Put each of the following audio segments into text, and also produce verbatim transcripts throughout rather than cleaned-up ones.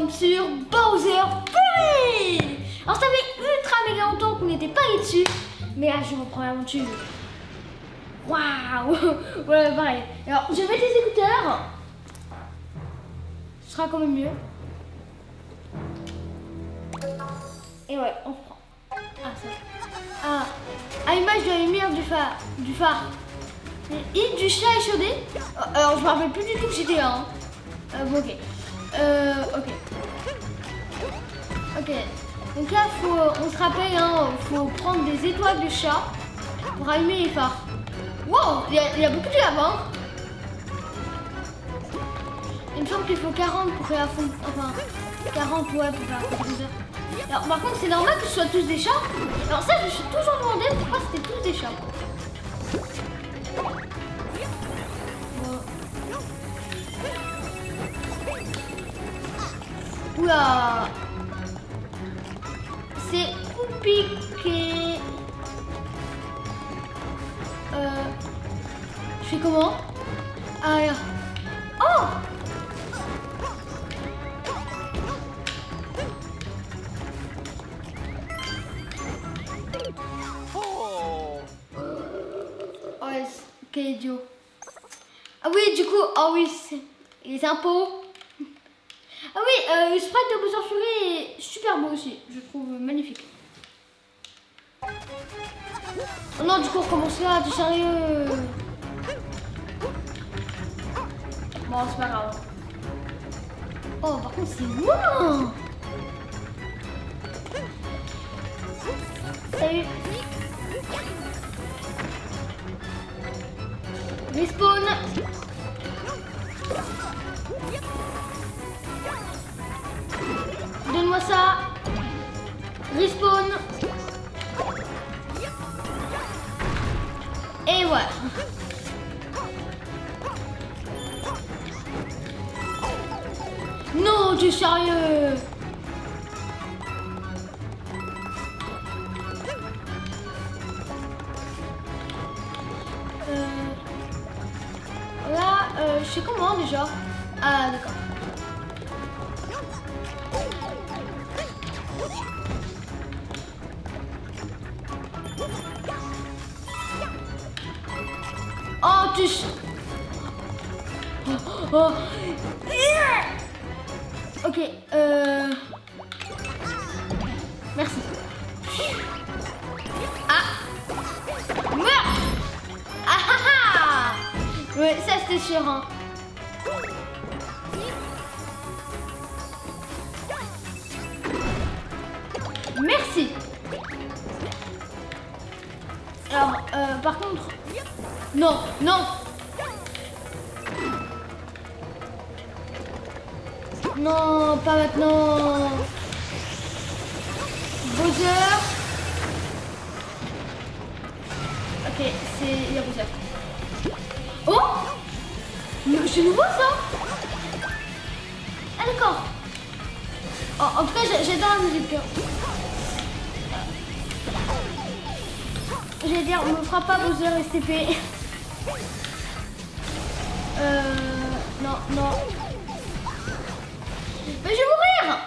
sur Bowser Fury. Alors ça fait ultra méga longtemps qu'on n'était pas allé dessus, mais là je reprends l'aventure. Waouh. Ouais, pareil. Alors je vais mettre les écouteurs, ce sera quand même mieux. Et ouais, on prend. Ah ça. Ah, à l'image de la lumière du phare, du phare. Et du chat échaudé. Alors je me rappelle plus du tout que j'étais là. Hein. Euh, bon, ok. Euh, ok. Ok. Donc là, faut, on se rappelle, hein, faut prendre des étoiles de chat pour allumer les phares. Wow, il y, a, il y a beaucoup de lave, hein. Il me semble qu'il faut quarante pour faire la fond. Enfin, quarante, ouais, pour faire la fond. Alors, par contre, c'est normal que ce soit tous des chats. Alors, ça, je me suis toujours demandé pourquoi c'était tous des chats. Oula, c'est compliqué. Euh, je fais comment? Ah, là. Oh! Oh, quel idiot. Ah oui, du coup, oh oui, c'est les impôts. Ah oui, euh, le sprite de Bowser Fury est super beau aussi, je trouve magnifique. Oh non, du coup, on recommence là, t'es sérieux? Bon, c'est pas grave. Oh, par contre, c'est loin. Salut. Respawn. Donne-moi ça. Respawn. Et voilà. Non, tu es sérieux? euh... Là, euh, je sais comment déjà. Ah, d'accord. Oh, tu... Oh, oh. Ok, euh... merci. Ah. Meurs. Ah ah ah. Ouais, ça c'était sûr, hein. Merci. Alors, euh, par contre... Non, non. Non, pas maintenant. Bowser. Ok, c'est... il y a Bowser. Oh, c'est nouveau ça. Ah d'accord. Oh, en tout cas, j'adore la musique. J'allais dire, on ne fera pas Bowser S T P. Euh... Non, non. Mais je vais mourir.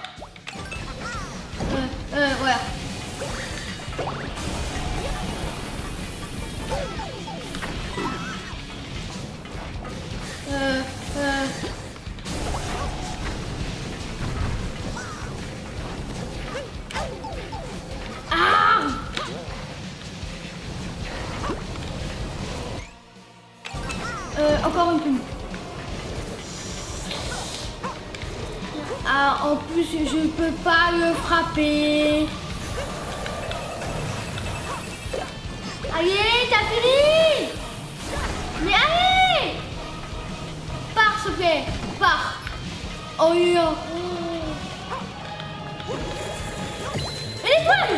Euh, euh, voilà. Euh, euh... Ah! Euh, encore une plume. Ah, en plus, je peux pas le frapper. Allez, t'as fini? Mais allez! Pars, s'il te plaît. Pars. Oh, yeah. Et l'étoile!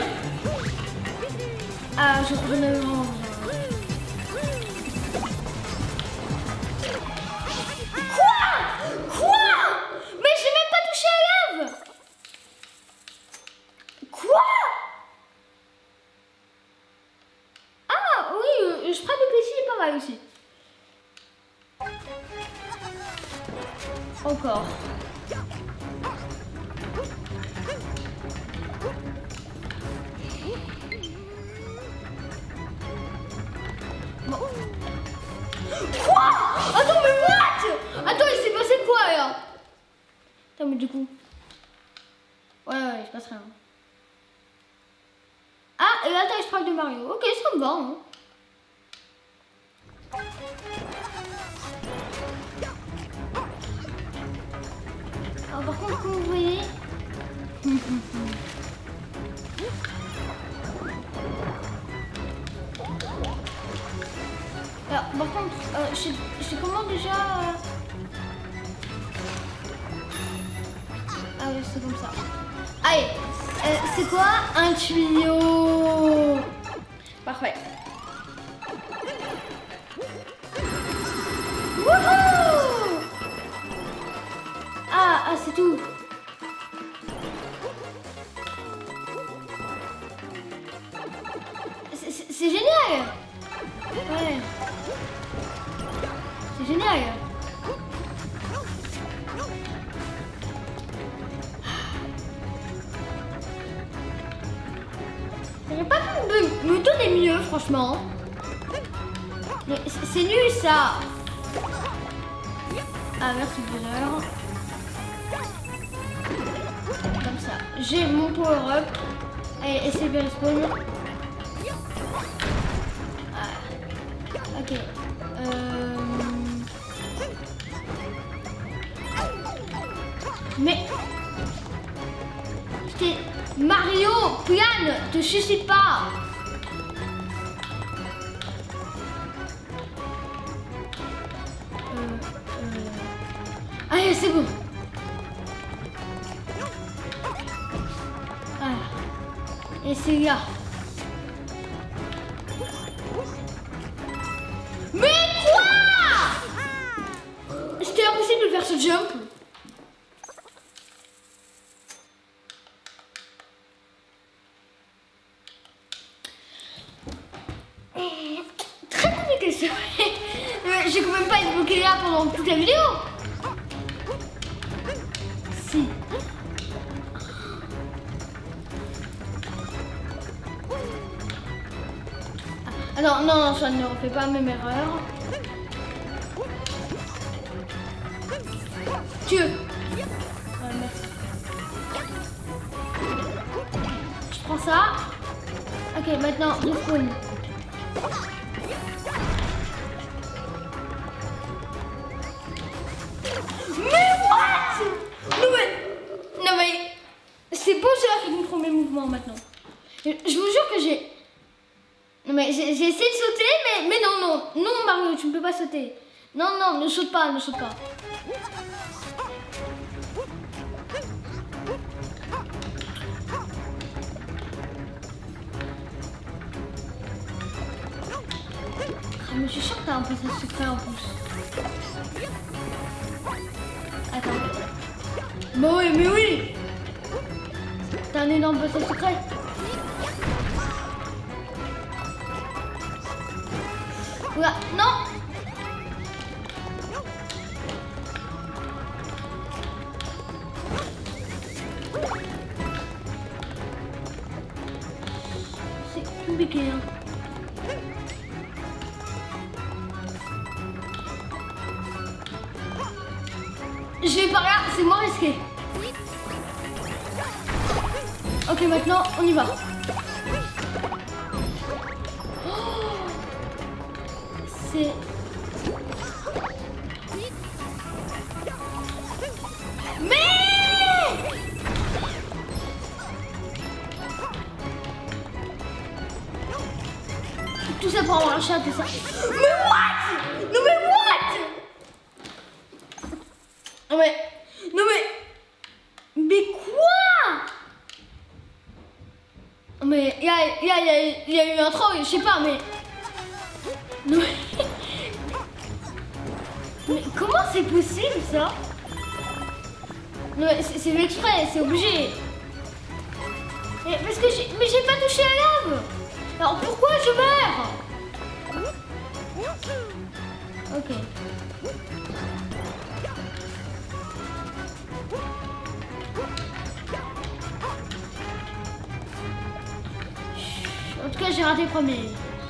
Ah, je j'en avais vraiment besoin. Aussi. Encore. mais du coup. Ouais, ouais, il se passe rien. Ah, et là, t'as extract de Mario. Ok, ça me va. Hein. Alors, par contre, comme vous voyez. Alors, par contre, euh, je, sais, je sais comment déjà. Euh... Ah oui, c'est comme ça. Allez, euh, c'est quoi un tuyau? Parfait. Wouhou! Ah, ah, c'est tout. C'est génial. Ouais. C'est génial. J'aurais pas pu me donner mieux, franchement. Mais c'est nul, ça. Ah, merci, bonheur. Comme ça. J'ai mon power-up. Et, et c'est bien le spawn. Ah. Ok. Euh... Mais... C'était... Mario, plane, te suicide pas. Euh, euh... Allez, c'est bon. Ah. Et c'est là. Mais quoi? C'était impossible de faire ce jump. J'ai quand même pas été bloqué là pendant toute la vidéo. Si. Ah non, non, non, ça ne refait pas la même erreur. Dieu. Ouais, merci. Je prends ça. Ok, maintenant, respawn. C'est beau cela qui comprend mes mouvements maintenant. Je, je vous jure que j'ai... Non mais j'ai essayé de sauter, mais, mais non, non. Non Mario, tu ne peux pas sauter. Non, non, ne saute pas, ne saute pas. Ah, mais je suis sûre que t'as un peu de secret en plus. Attends. Bah oui, mais oui. T'as un énorme passage secret. Voilà, non. C'est compliqué, hein. Je vais par là, c'est moins risqué. Ok, maintenant, on y va. Oh, c'est... Mais... Tout ça pour avoir un chat, tout ça. Mais what? Non mais what? Non mais... Non mais... Mais quoi? Mais il y a, y, a, y, a, y a eu un troll, je sais pas, mais... Non mais... Mais comment c'est possible ça? Non mais c'est exprès, c'est obligé. Mais parce que j'ai... Mais j'ai pas touché la lave. Alors pourquoi je meurs? Ok. En tout cas, j'ai raté le premier.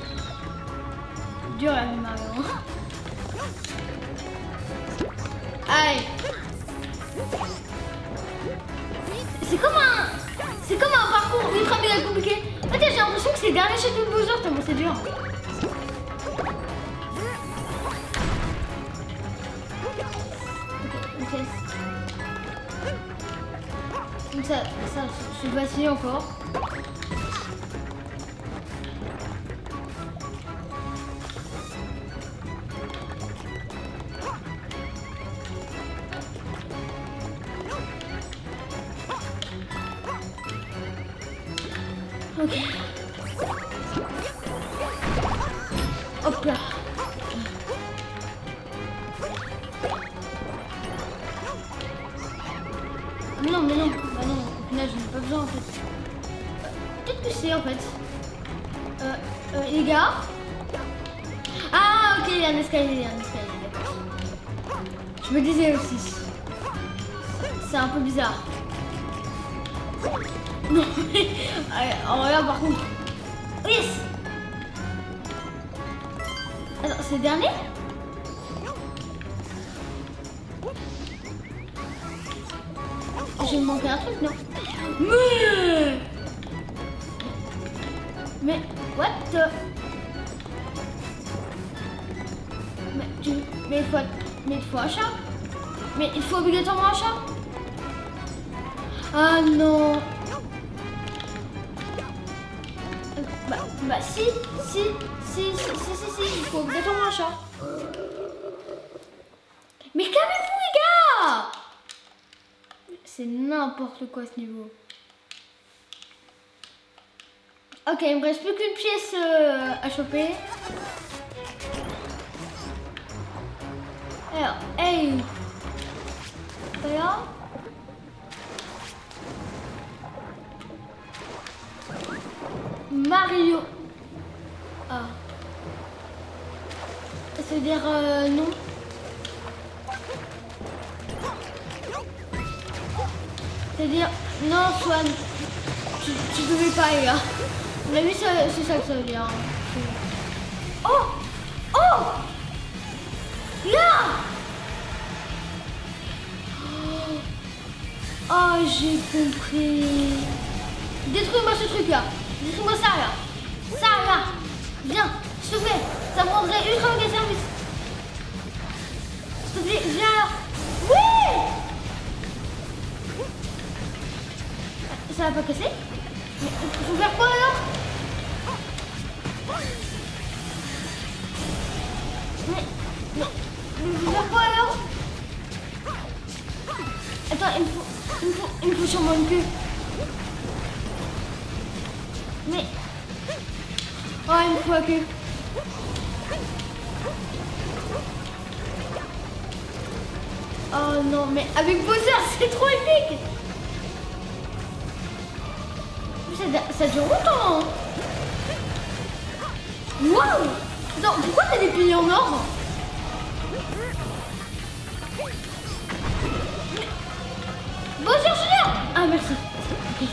Dur la vie, Mario. Allez. C'est comme un... C'est comme un parcours ultra méga compliqué. En fait, j'ai l'impression que c'est le dernier château de Bowser tellement c'est dur. Ok, ok. Donc ça, ça, je vais vaciller encore. Ok. Hop là. Mais non, mais non, bah non, au final je n'ai pas besoin en fait. Peut-être que c'est en fait. Euh, euh, les gars. Ah ok, il y a un escalier, il y a un escalier, d'accord. Je me disais aussi. C'est un peu bizarre. Non mais... Oh regarde par contre. Oh yes. Attends, c'est le dernier? J'ai manqué un truc, non? Mais... Mais... What the... Mais tu... Mais il faut... Mais il faut un chat? Mais il faut obligatoirement un chat? Ah non. Bah, bah si, si, si, si, si, si, si, il faut obligatoirement un chat. Mais calmez-vous les gars! C'est n'importe quoi ce niveau. Ok, il me reste plus qu'une pièce euh, à choper. Alors, hey! Voilà. Mario. Ah. Ça veut dire euh, non. C'est-à-dire non, Swan. Tu, tu devais pas, les gars. On a vu, c'est ça que ça veut dire. Oh! Oh! Là! Oh, j'ai compris. Détruis-moi ce truc-là. Détruis-moi ça, là. Ça, là. Viens, s'il te plaît. Ça me rendrait ultra méga service. S'il te plaît, viens là. Oui! Ça va pas casser? Mais il faut faire quoi, alors? Mais... Non. Il faut faire quoi, alors? Attends, il me faut... Il me faut, il me faut sûrement une queue. Mais... Oh, il me faut la queue. Oh non, mais avec Bowser, c'est trop épique. Ça, ça dure longtemps. Hein. Waouh! Non, pourquoi t'as des piliers en or? Bowser Junior! Ah, merci. Okay.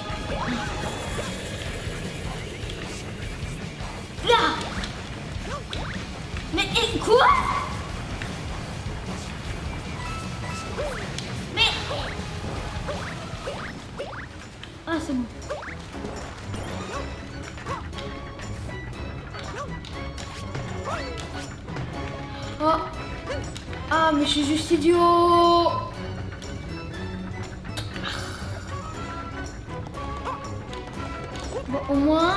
Là! Mais et, quoi? Mais... Ah, c'est bon. Oh. Ah, mais je suis juste idiot. Bon, au moins...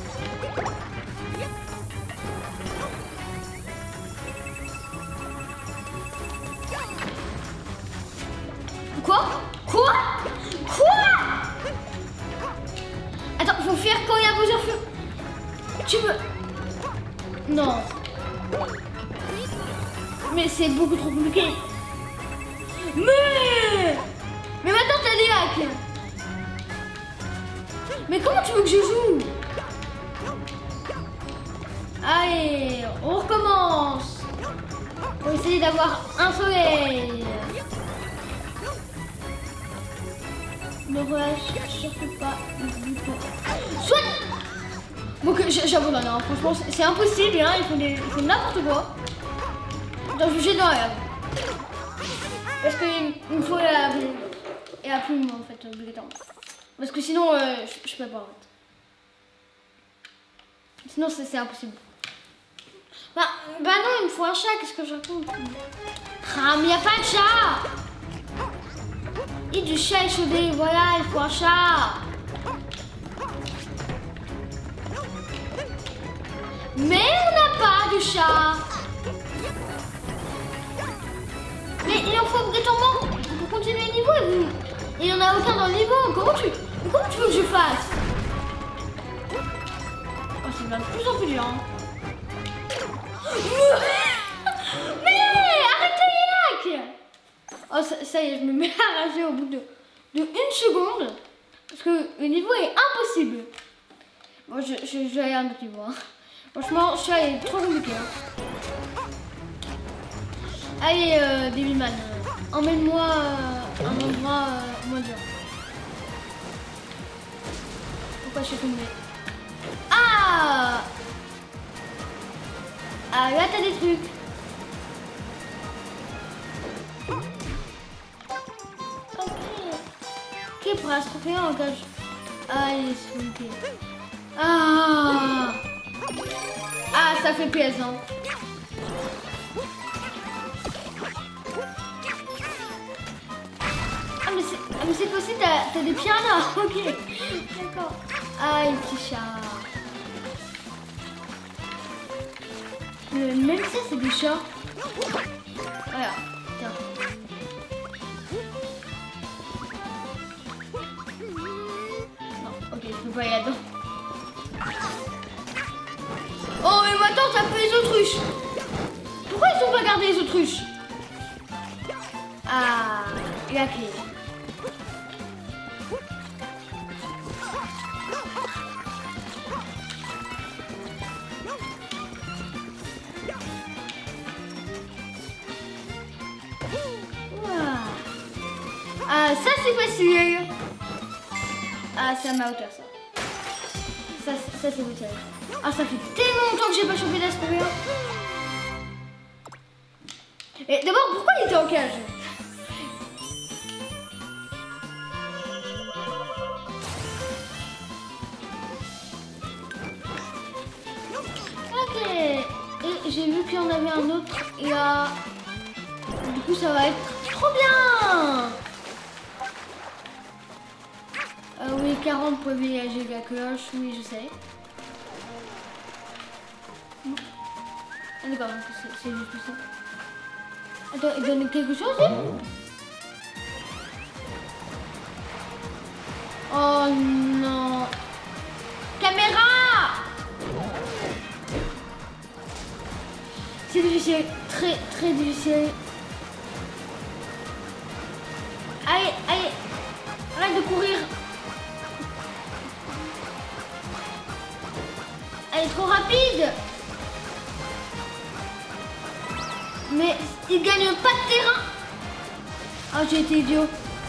Quoi? Quoi? Quoi? Attends, faut faire quand il y a Bowser Fury. Tu peux... Non. Mais c'est beaucoup trop compliqué. Mais... Mais maintenant t'as des hacks. Mais comment tu veux que je joue? Allez, on recommence. On va essayer d'avoir un soleil. Ne relâche surtout pas du tout. Soit. Bon, j'abandonne, hein. Franchement, c'est impossible, hein. Ils font, des... font n'importe quoi. Dans le jeu dans la... Parce qu'il me faut la... Et la plume, en fait, obligatoirement. Parce que sinon, euh, je, je peux pas en fait. Sinon, c'est impossible. Bah, bah non, il me faut un chat, qu'est-ce que je raconte? Ah, mais il n'y a pas de chat! Et du chat échaudé, voilà, il faut un chat! Mais on n'a pas de chat! Mais il en faut obligatoirement pour continuer le niveau et vous... Il n'y en a aucun dans le niveau, comment tu... Mais comment tu veux que je fasse? Oh, c'est bien de plus en plus dur, hein. Mais arrête ta yak! Oh ça, ça y est, je me mets à rager au bout de, de une seconde. Parce que le niveau est impossible. Bon, je, je, je vais aller à un autre niveau. Hein. Franchement, ça est trop compliqué. Hein. Allez, euh, Devilman, euh, emmène-moi euh, un endroit euh, moins dur. Pourquoi je suis tombée? Ah! Ah, là, t'as des trucs. Ok. Ok, pour un trophée en gage. Ah, il est smoké. Ah! Ah, ça fait plaisant. Ah, mais c'est possible, t'as des piranhas. Ok. D'accord. Ah, les petits chats. Euh, même ça, c'est des chats. Voilà, tiens. Non, ok, je peux pas y aller là-dedans. Oh, mais maintenant, t'as fait les autruches. Pourquoi ils ont pas gardé les autruches? Ah, la clé. Ah, ça c'est facile. Ah, c'est à ma hauteur ça. Ça, ça c'est facile. Ah, ça fait tellement longtemps que j'ai pas chopé d'Asperia. Et d'abord, pourquoi il était en cage? Ok. Et j'ai vu qu'il y en avait un autre là. Du coup, ça va être trop bien. Euh, oui, quarante pour voyager la cloche, oui, je sais. Ah, d'accord, c'est juste ça. Attends, il donne quelque chose, lui? Oh non. Caméra! C'est difficile, très très difficile. Allez, allez, arrête de courir. Elle est trop rapide. Mais il gagne pas de terrain. Ah, j'ai été idiot.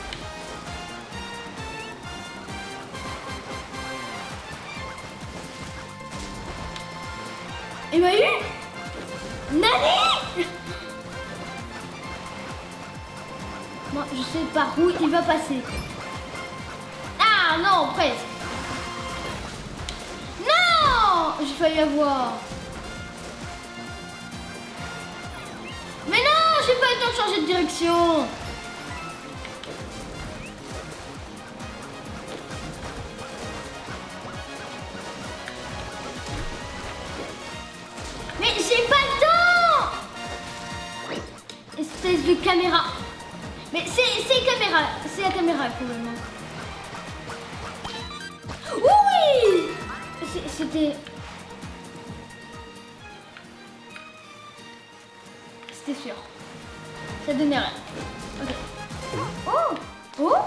Il m'a eu. Nani. Moi, je sais par où il va passer. Ah non, presque. J'ai failli avoir. Mais non, j'ai pas eu le temps de changer de direction. Mais j'ai pas le temps. Espèce de caméra. Mais c'est caméra, c'est la caméra le problème. Oui. C'était... C'était sûr. Ça donnait rien. Ok. Oh. Oh.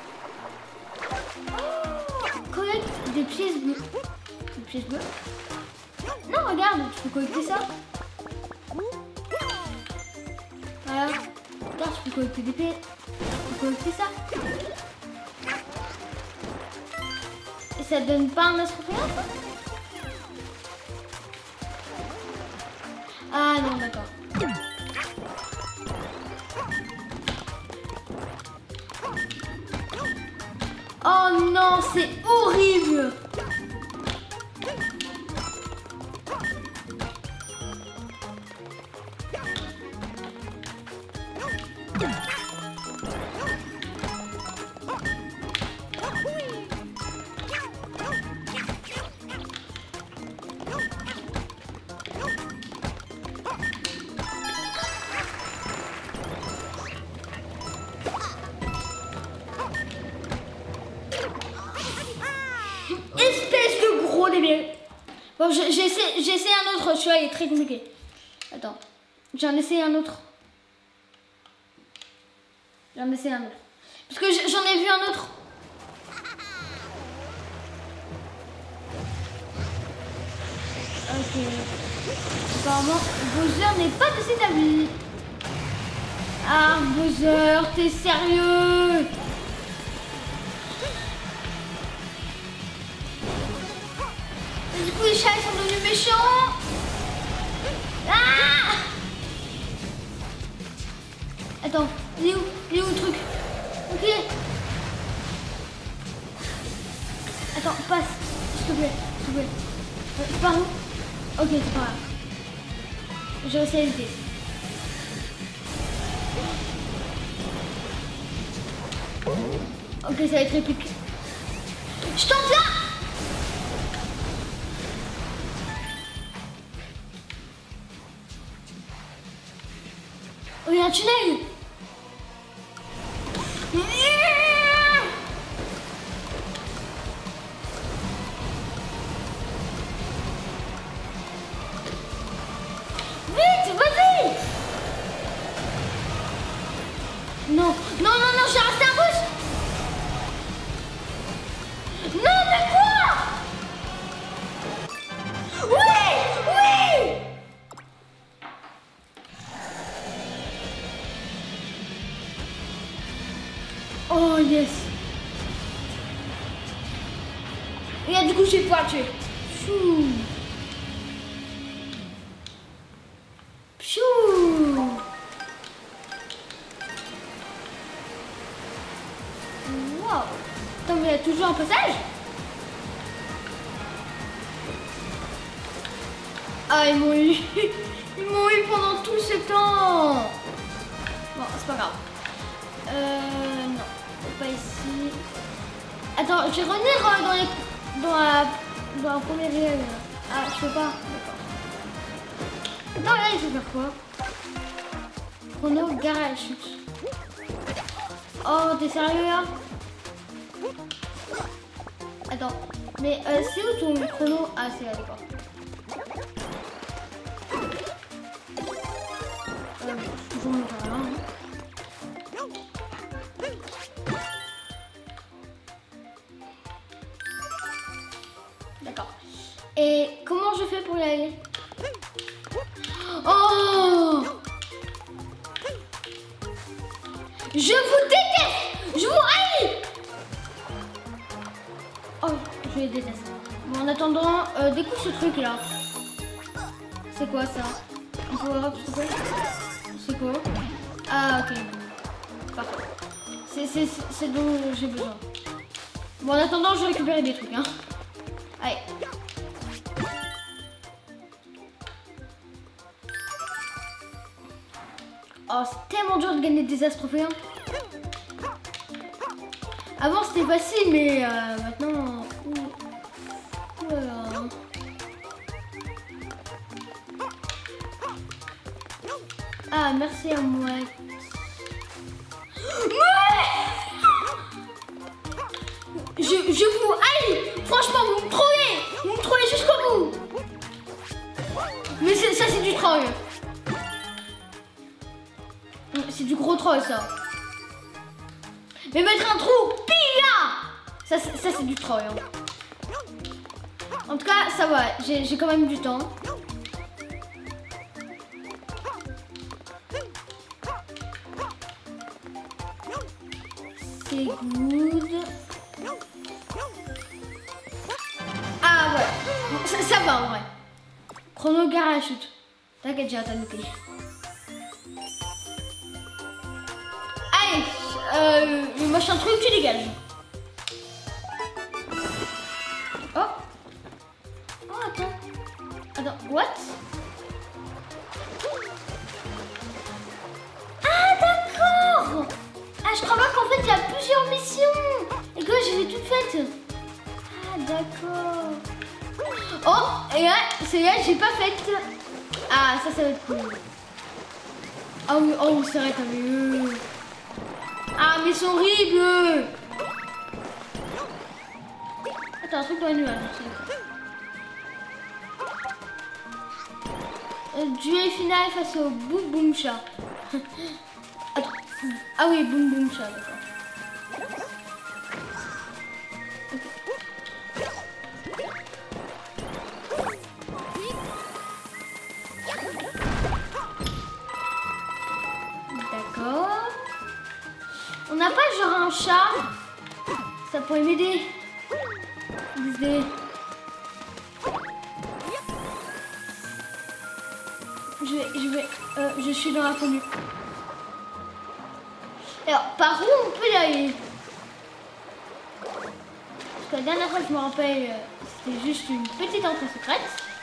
Oh. Collecte des pièces bleues. Des pièces bleues. Non, regarde, tu peux collecter ça. Voilà. Regarde, tu peux collecter des pièces. Tu peux collecter ça. Et ça donne pas un astrophéa, ça? Ah non, d'accord. Oh non! non, c'est horrible. Espèce de gros débile. Bon, j'essaie j'essaie un autre, celui-là il est très compliqué. Attends, j'en essaie un autre. J'en essaie un autre. Parce que j'en ai vu un autre. Ok. Apparemment, Bowser n'est pas de cet avis. Ah, Bowser, t'es sérieux? Et du coup, les chats ils sont devenus méchants. Ah! Attends, il est où? Il est où le truc? Ok. Attends, passe. S'il te plaît, s'il te plaît. Euh, c'est par où? Ok, c'est pas grave. Je vais essayer d'éviter. Ok, ça va être épique. Je tente là! Oh, il y a un tunnel! Vite, vas-y! Non, non, non, non, j'ai resté un bouche! Non, mais quoi? Oui! Oui! Oh yes! Et là, du coup, je vais pouvoir tuer. Pfiou! Pfiou! Wow! Attends, mais il y a toujours un passage? Ah, ils m'ont eu! Ils m'ont eu pendant tout ce temps! Bon, c'est pas grave. Euh... Non, pas ici. Attends, je vais revenir dans les... Dans la... Dans la première réelle. Ah, je peux pas. D'accord. Non, là, il faut faire quoi? Chrono, gare à la chute. Oh, t'es sérieux là? Attends, mais euh, c'est où ton chrono? Ah, c'est là, d'accord. Euh, toujours me faire là, hein. D'accord. Et comment je fais pour y aller? Oh! Je vous déteste! Je vous haïs! Oh, je les déteste. Bon, en attendant, euh, découvre ce truc là. C'est quoi ça? On peut voir s'il te plaît? C'est quoi? Ah, ok. Parfait. C'est ce dont j'ai besoin. Bon, en attendant, je vais récupérer des trucs, hein. Allez. Oh, c'est tellement dur de gagner des astrophées. Hein. Avant, c'était facile, mais euh, maintenant... Ouh. Ouh là là. Ah, merci à moi. Je, je vous haïs. Franchement, vous me trollez. Vous me trollez jusqu'au bout. Mais ça, c'est du troll. C'est du gros troll, ça. Mais mettre un trou, pilla. Ça, ça c'est du troll. Hein. En tout cas, ça va. J'ai quand même du temps. C'est good. Ah ouais. Bon, ça, ça va en vrai. Chrono gare à la chute. T'inquiète, j'ai atteint le pied. Allez, euh, le machin truc, tu dégages. Attends, what? Ah d'accord. Ah je crois pas qu'en fait il y a plusieurs missions et que je les ai toutes faites. Ah d'accord. Oh et là, c'est là j'ai pas faite. Ah ça ça va être cool. Ah oui, oh c'est vrai t'as vu. Ah mais c'est horrible. Attends un truc dans les nuages. Euh, duel final face au Boom Boom Chat. Ah oui, Boom Boom Chat, d'accord. D'accord. On n'a pas genre un chat. Ça pourrait m'aider. Des... Je vais, je vais, euh, je suis dans la fondue. Alors, par où on peut y aller? Parce que la dernière fois que je me rappelle, c'était juste une petite entrée secrète.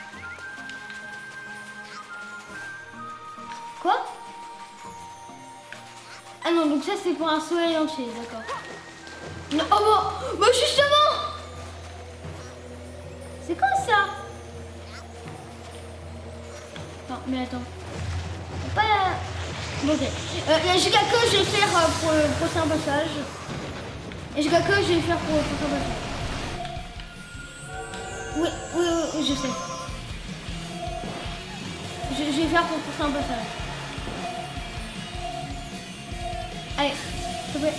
Quoi? Ah non, donc ça c'est pour un soleil entier, d'accord. Non, oh bon, bah justement! C'est quoi ça? Non, mais attends. Pas la... Bon, ok. Euh, il y a Gigaco, je vais faire euh, pour le prochain passage. Et Gigaco, je vais faire pour le prochain passage. Oui, oui, oui, oui, je sais. Je, je vais faire pour le prochain passage. Allez, s'il te plaît.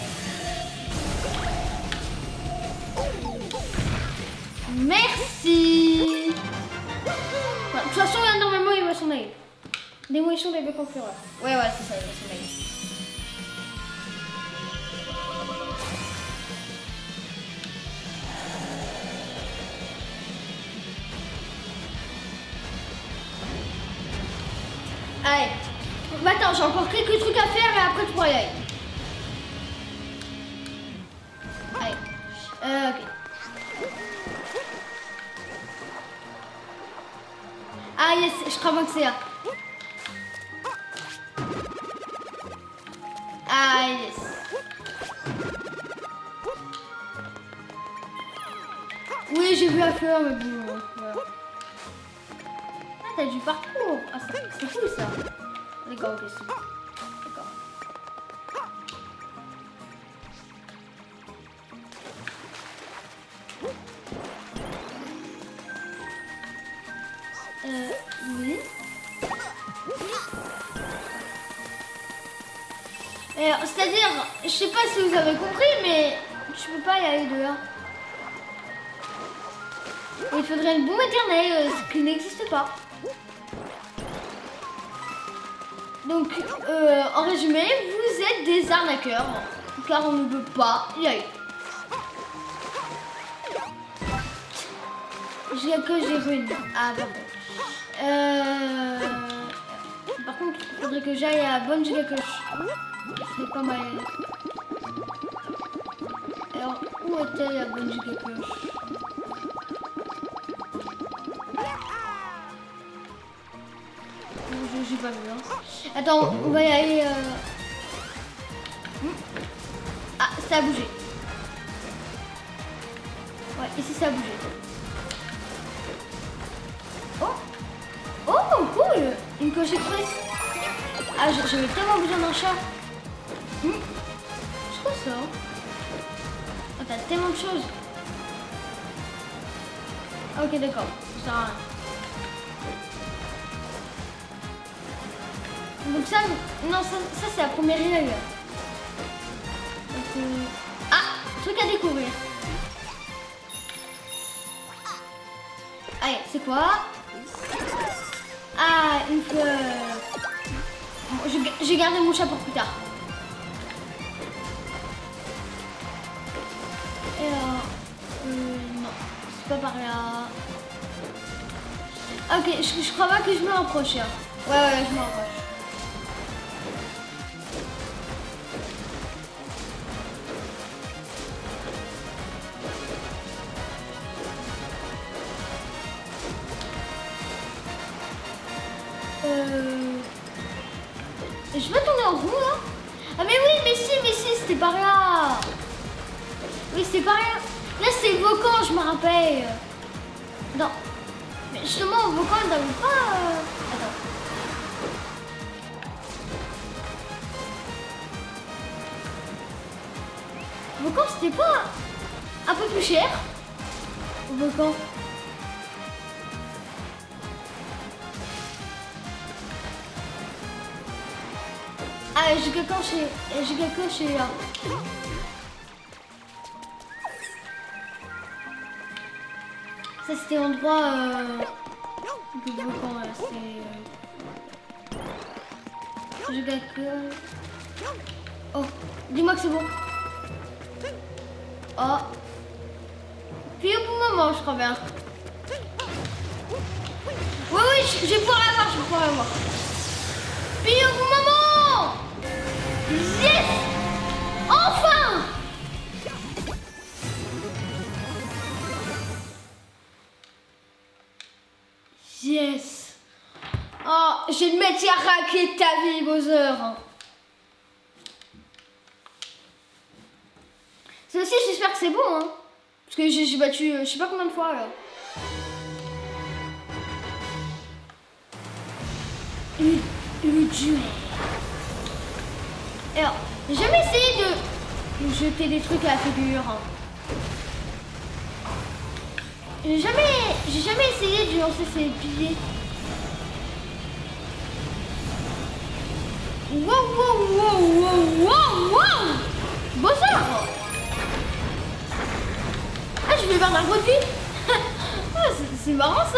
Merci. Voilà, de toute façon, là, normalement, il va s'en aller. Démolition des becs en fureur. Ouais, ouais, c'est ça, il va s'en aller. Allez. Bah, attends, j'ai encore quelques trucs à faire et après, tu pourras y aller. Allez. Euh, ok. Ah yes, je crois bien que c'est là. Ah yes. Oui, j'ai vu la fleur, mais bon, voilà. Ah, t'as du parcours. Ah, c'est cool ça. D'accord, ok, c'est bon. D'accord. Euh, oui. C'est-à-dire, je sais pas si vous avez compris, mais je peux pas y aller dehors. Il faudrait une bombe éternelle, ce qui n'existe pas. Donc, euh, en résumé, vous êtes des arnaqueurs, car on ne peut pas y aller. J'ai que j'ai ruine. Ah, parfait. Euh... Par contre, il faudrait que j'aille à bonne gigacoche. C'est pas mal. Alors, où était la bonne gigacoche? Je j'ai pas vu. Hein. Attends, on va y aller. Euh... Ah, ça a bougé. Ouais, ici ça a bougé. Oh, oh, cool. Une coche express. Ah, j'avais tellement besoin d'un chat. Hmm. C'est quoi ça? Oh, t'as tellement de choses. Ah, ok, d'accord. Ça sert à rien. Donc ça, non, ça, ça c'est la première règle. Donc, euh... Ah, truc à découvrir. Allez, c'est quoi? Ah, une fleur. Bon, j'ai gardé mon chat pour plus tard. Et alors, euh, non, c'est pas par là. Ok, je, je crois pas que je me rapproche. Hein. Ouais, ouais, je me rapproche. je vais tourner en rond là. Ah mais oui, mais si, mais si, c'était par là. Oui, c'était par là. Là, c'est Volcan, je me rappelle. Non. Mais justement, Volcan, il n'avait pas... Euh... Attends. Volcan, c'était pas un peu plus cher? Volcan. Ah, j'ai quelqu'un chez... J'ai quelqu'un chez... là. Ça, c'était endroit... Euh... Du volcan, là, c'est... Euh... J'ai quelqu'un... Oh, dis-moi que c'est bon. Oh. Puis au bon moment, je crois bien. Oui, oui, je, je vais pouvoir l'avoir, je vais pouvoir l'avoir. Puis au bon moment. Yes. Enfin. Yes. Oh, je vais te mettre à racler ta vie, Bowser. Ça aussi, j'espère que c'est bon, hein. Parce que j'ai battu, euh, je sais pas combien de fois, là. Le, le duel. Alors, j'ai jamais essayé de jeter des trucs à la figure. Hein. J'ai jamais, j'ai jamais essayé de lancer ses piliers. Wow, wow, wow, wow, wow, wow. Bowser. Ah, je vais vers la côté. Ah, c'est marrant ça.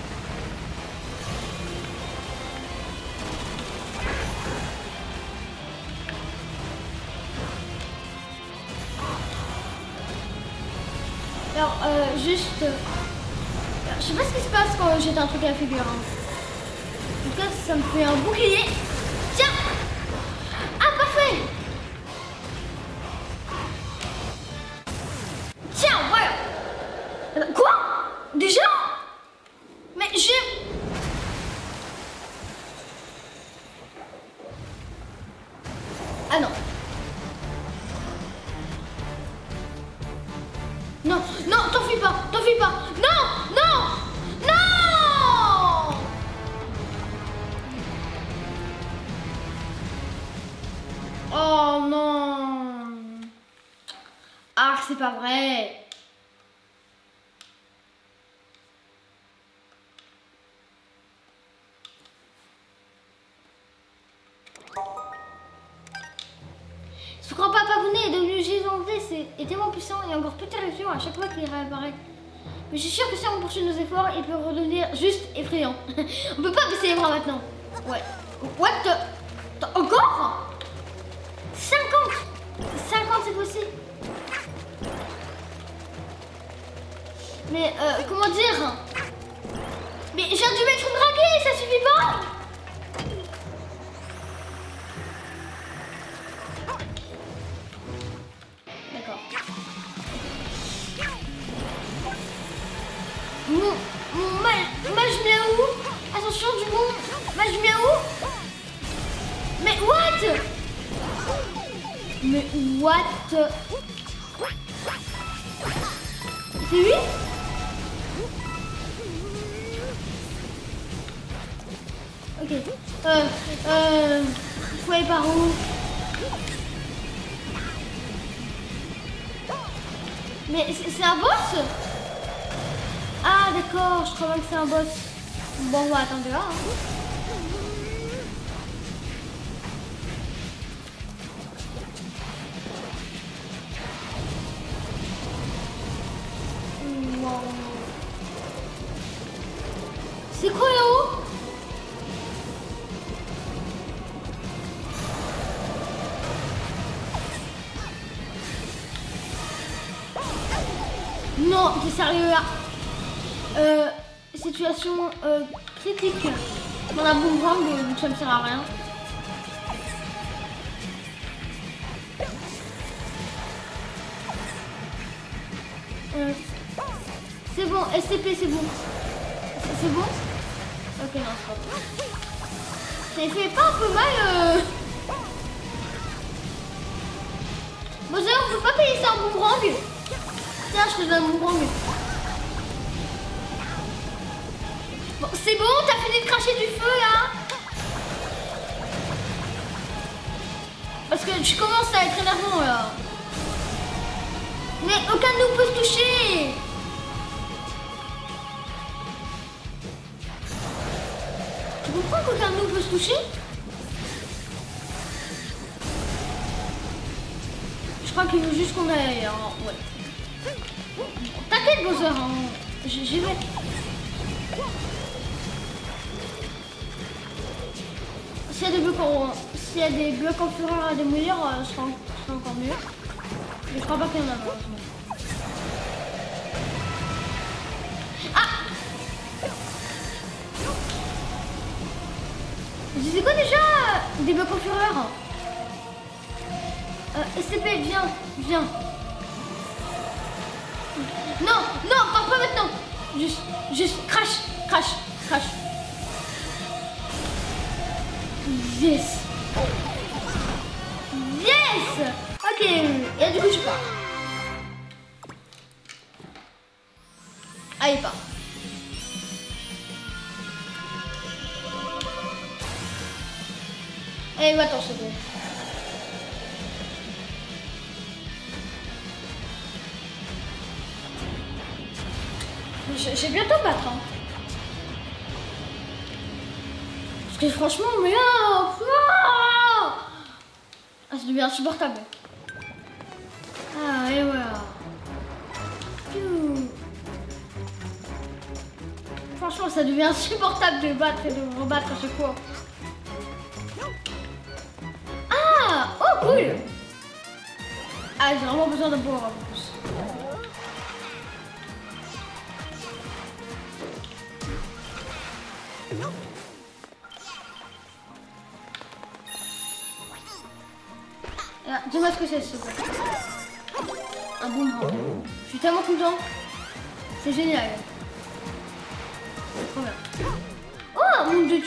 Alors, euh, juste... Euh, je sais pas ce qui se passe quand jette un truc à la figure. Hein. En tout cas, ça me fait un bouclier. Tiens. Ah, parfait. Tiens, voilà. Quoi? Déjà? Mais je... Ah non. Non, non, t'en fais pas, t'en fais pas. Non, non, non. Oh non. Ah, c'est pas vrai. Ce grand papa abonné est devenu gigantesque et tellement puissant et encore plus terrifiant à chaque fois qu'il réapparaît. Mais je suis sûre que si on poursuit nos efforts, il peut redevenir juste effrayant. On peut pas baisser les bras maintenant. Ouais. What the... Encore cinquante cinquante c'est possible. Mais euh, comment dire? Mais j'ai dû mettre une raclée, ça suffit pas? Mon, mon mage miaou. Attention du mon mage miaou. Mais what? Mais what? C'est lui? Ok. Euh, euh, faut aller par où? Mais c'est un boss? Ah d'accord, je crois même que c'est un boss. Bon, on va attendre là. Hein. Wow. C'est quoi là-haut? Non, t'es sérieux là? Euh, situation euh, critique. On a boomerang, donc ça me sert à rien. Euh, c'est bon, S C P c'est bon. C'est bon? Ok, non, c'est pas bon. Ça fait pas un peu mal euh... Bon, ça, on peut pas payer ça en boomerang. Tiens, je te donne un boomerang. Bon, c'est bon, t'as fini de cracher du feu là. Parce que tu commences à être énervant là. Mais aucun de nous peut se toucher. Tu comprends qu'aucun de nous peut se toucher? Je crois qu'il veut juste qu'on aille. Hein. Ouais. T'inquiète, Bowser, hein. J'y vais. S'il y a des blocs en, s'il y a des blocs en fureur à démolir, euh, ce sera, sera encore mieux. Mais je crois pas qu'il y en a malheureusement. Ah! C'est quoi déjà des blocs en fureur? euh, S C P, viens, viens. Non, non, encore pas maintenant. Juste, juste, crash, crash, crash. Yes. Yes. Ok, et du coup je pars. Ah, il part. Eh, attends, c'est bon. J'ai bientôt battre. Hein. Parce que franchement, mais là, ah, ça devient insupportable. Ah, et voilà. Franchement, ça devient insupportable de battre et de rebattre à chaque fois. Ah, oh cool. Ah, j'ai vraiment besoin de boire en plus. Ah, dis-moi ce que c'est, s'il te plaît. Un boomerang. Je suis tellement content. C'est génial. Trop bien. Oh, mon dieu.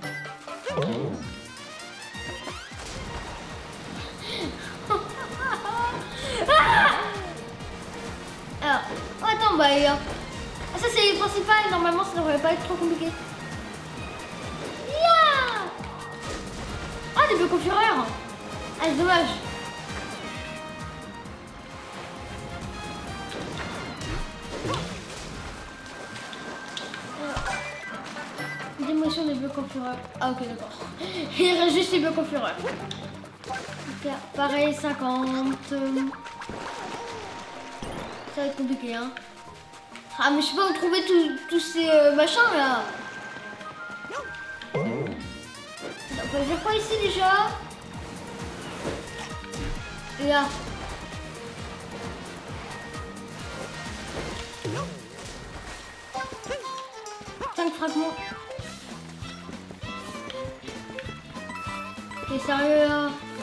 Alors, oh, attends, bah, euh, ça c'est les principales. Normalement, ça devrait pas être trop compliqué. Yeah. Ah, des blocs au fureur. Ah, c'est dommage. Démotion des blocs en fureur. Ah, ok, d'accord. Il reste juste les blocs en fureur. Okay, pareil, cinquante. Ça va être compliqué, hein. Ah, mais je sais pas où trouver tous ces euh, machins là. On peut faire quoi ici déjà? Et là. cinq fragments. T'es sérieux là?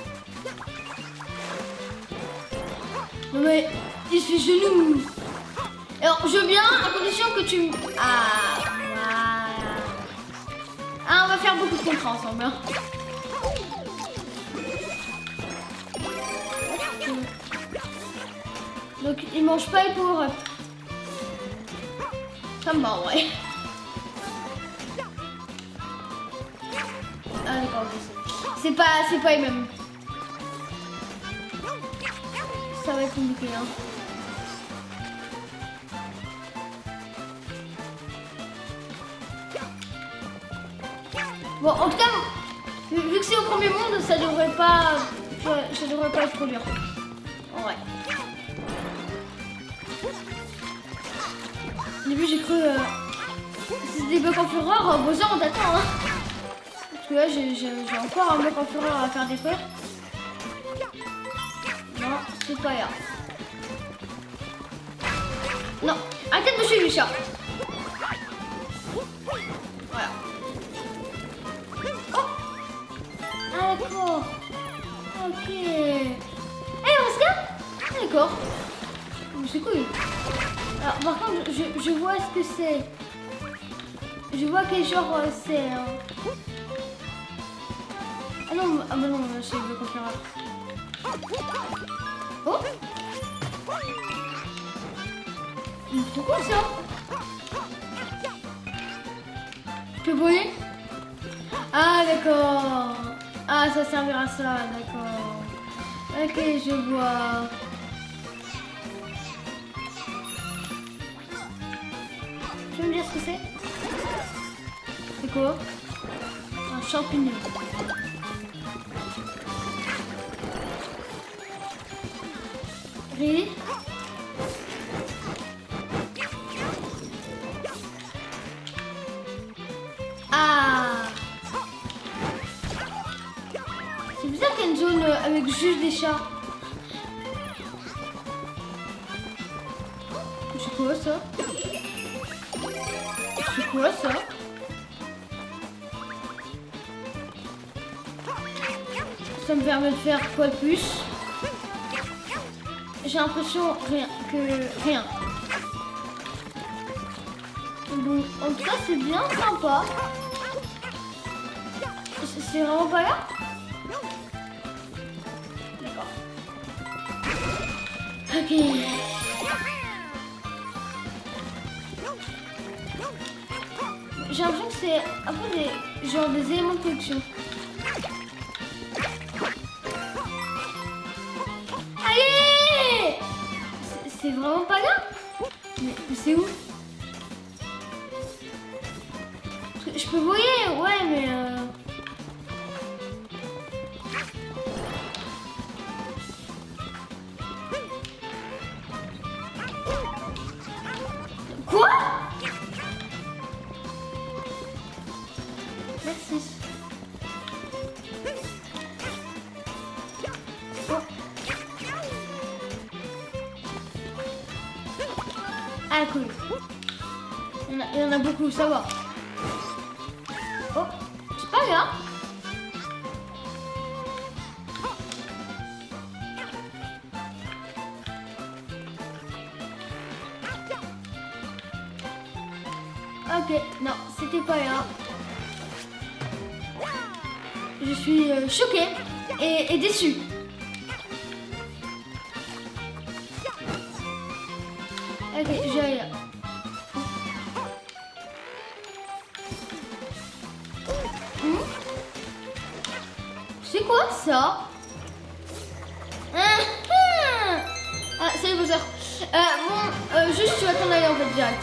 Non mais, il se fait genou. Alors, je veux bien à condition que tu... Ah, voilà. Ah, on va faire beaucoup de contrats ensemble. Hein. Donc, il mange pas les power up. Ça me va, ouais. Ah, d'accord, ok. C'est pas, c'est pas les mêmes. Ça va être compliqué, hein. Bon, en tout cas, vu que c'est au premier monde, ça devrait pas, ça devrait pas être trop dur. Ouais. Au début, j'ai cru, euh, c'est des blocs en fureur. Bowser, on t'attend, hein. Parce que là, j'ai encore un bloc en fureur à faire détruire. Non, c'est pas là. Non, arrêtez de me suivre, chat. Voilà. Oh. Ah, d'accord. Ok. Eh, hey, on se garde. Ah, d'accord. C'est cool. Alors, par contre, je, je vois ce que c'est. Je vois quel genre euh, c'est. Hein. Ah non, ah bah non, c'est le conférence. Oh, c'est quoi ça? Je peux voler? Ah d'accord. Ah, ça servira à ça, d'accord. Ok, je vois. Tu peux me dire ce que c'est? C'est quoi? Un champignon. Oui. Ah. C'est bizarre qu'il y ait une zone avec juste des chats. C'est quoi ça? C'est quoi ça? Ça me permet de faire quoi de plus? J'ai l'impression rien que rien. Donc en tout cas c'est bien sympa. C'est vraiment pas là? D'accord. Ok. J'ai l'impression que c'est un peu des genre des éléments de collection. Allez! C'est vraiment pas là? Mais c'est où? Je peux voyer, ouais, mais euh... Quoi? Merci. Oh. Ah cool. Il y en a, il y en a beaucoup, ça va. Oh, c'est pas là. Ok, non, c'était pas là. Je suis euh, choquée et, et déçue. Ok, je vais aller là. Hmm? C'est quoi ça? Ah, ah, ah c'est le buzzer. Euh, bon, euh, juste tu vas t'en aller en fait direct.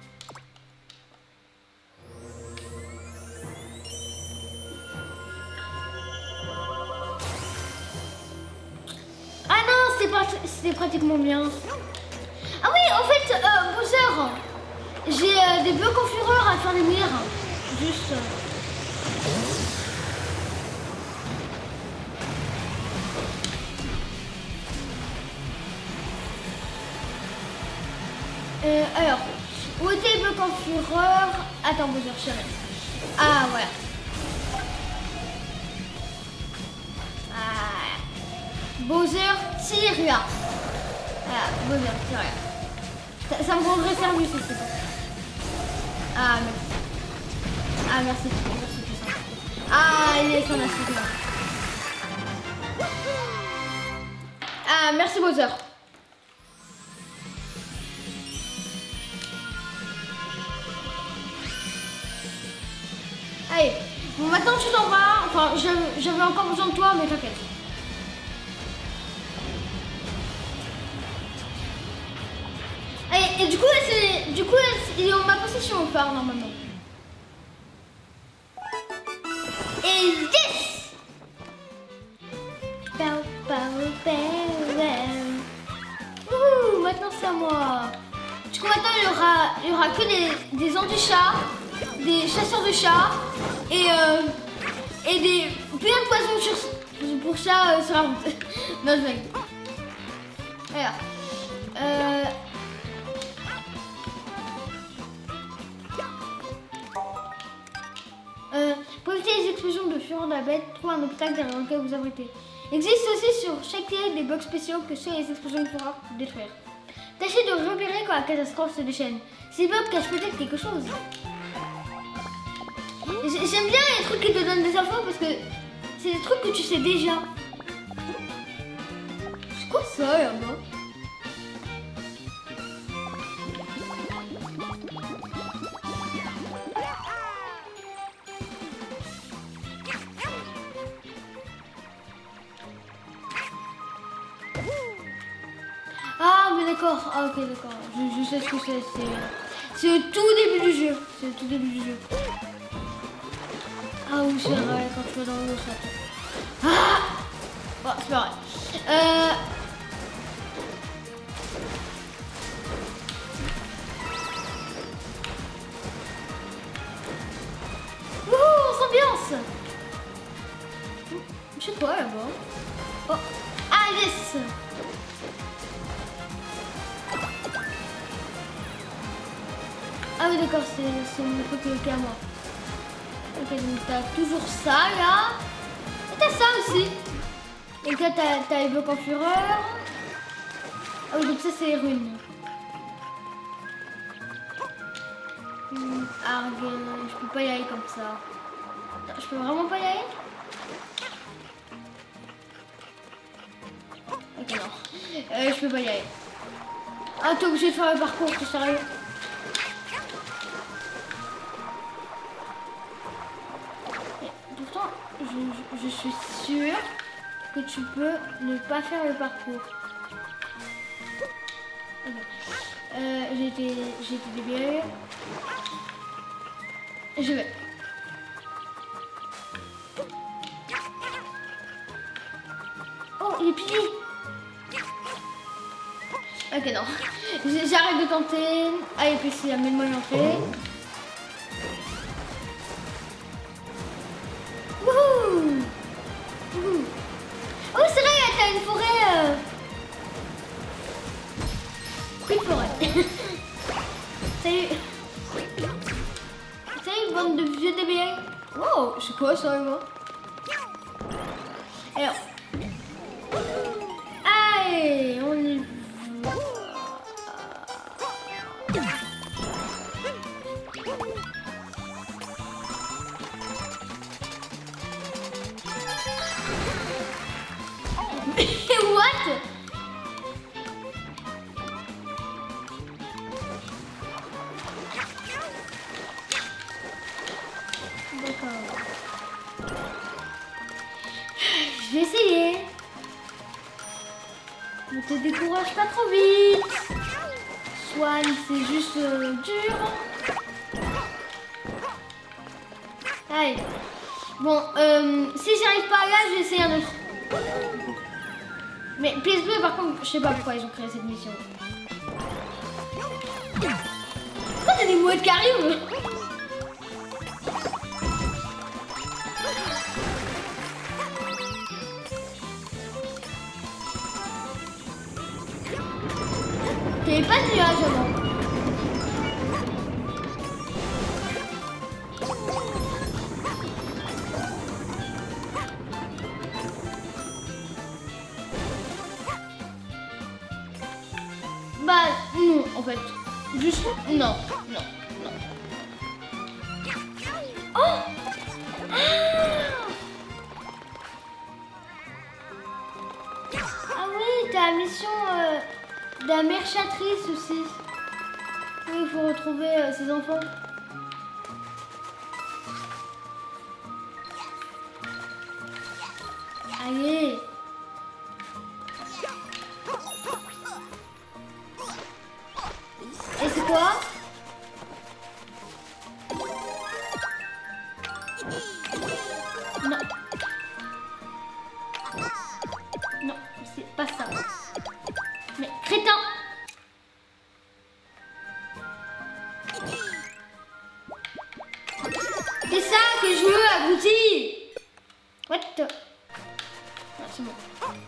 Ah non, c'était pas, c'était pratiquement bien. Ah oui, en fait, euh, Bowser, j'ai euh, des blocs en fureur à faire lumière. Juste. Euh... Euh, alors, où étaient les blocs en fureur? Attends, Bowser, je sais rien. Ah, voilà. Ah. Bowser, tire là. Voilà, Bowser, tire là. Ça, ça me rendrait service ici. Ah, merci. Ah, merci, merci, puissant. Ah, il est son assistant. Ah, merci, Bowser. Allez, bon maintenant tu t'en vas, enfin j'avais encore besoin de toi mais t'inquiète. Allez, et du coup, c'est, du coup il est en ma possession au phare normalement. Et yes! Pow, pow, pow, ouh, maintenant c'est à moi. Du coup maintenant il y aura, il y aura que des, des anti-chats, des chasseurs de chats et, euh, et des plein de poissons sur, pour chats euh, sur la route. Non, je blague. Alors, euh, euh, pour éviter les explosions de fureur de la bête, trouvez un obstacle derrière lequel vous abritez. Il existe aussi sur chaque télé des blocs spéciaux que seules les explosions de fureur peuvent détruire. Tâchez de repérer quand la catastrophe se déchaîne. Ces blocs cachent peut-être quelque chose. J'aime bien les trucs qui te donnent des infos parce que c'est des trucs que tu sais déjà. C'est quoi ça là-bas? Ah mais d'accord, ah ok d'accord, je, je sais ce que c'est, c'est au tout début du jeu, c'est au tout début du jeu. Ah oui c'est vrai, quand tu vas dans l'eau ça. Ah bon c'est pas vrai. Euh... Wouhou, on s'ambiance. Je sais quoi là-bas. Oh, ah yes. Ah oui d'accord, c'est mon truc qu'à moi. Ok, donc t'as toujours ça là. Et t'as ça aussi. Et là t'as évoque en fureur. Ah oui donc ça c'est les runes. Hmm, Argue, je peux pas y aller comme ça. Attends, je peux vraiment pas y aller? Ok non. Euh, je peux pas y aller. Ah t'es obligé de faire le parcours, t'es sérieux? Je, je, je suis sûre que tu peux ne pas faire le parcours. Okay. Euh, j'ai été, j'ai été libérée. Je vais. Oh, il est pilier. Ok, non. J'arrête de tenter. Allez, puis c'est amène-moi l'entrée. Oh c'est vrai, t'as une forêt. Euh... Une forêt. Salut. Salut bande de vieux débile. Wow, c'est quoi ça moi? Alors. Allez, on y va. What? D'accord. Je vais essayer. Ne te décourage pas trop vite. Swan, c'est juste euh, dur. Allez. Bon, euh, si j'y arrive pas là, je vais essayer un autre. Mais P S P, par contre, je sais pas pourquoi ils ont créé cette mission. Pourquoi t'as des mouettes qui arrivent? T'avais pas de nuage avant. Bah non en fait. Juste non, non, non. Oh ah, ah oui, t'as la mission euh, de la mère chatrice aussi. Oui, il faut retrouver euh, ses enfants. Allez. Et c'est quoi? Non. Non, c'est pas ça. Mais crétin! C'est ça que je veux, abruti! What the... Ah, c'est bon.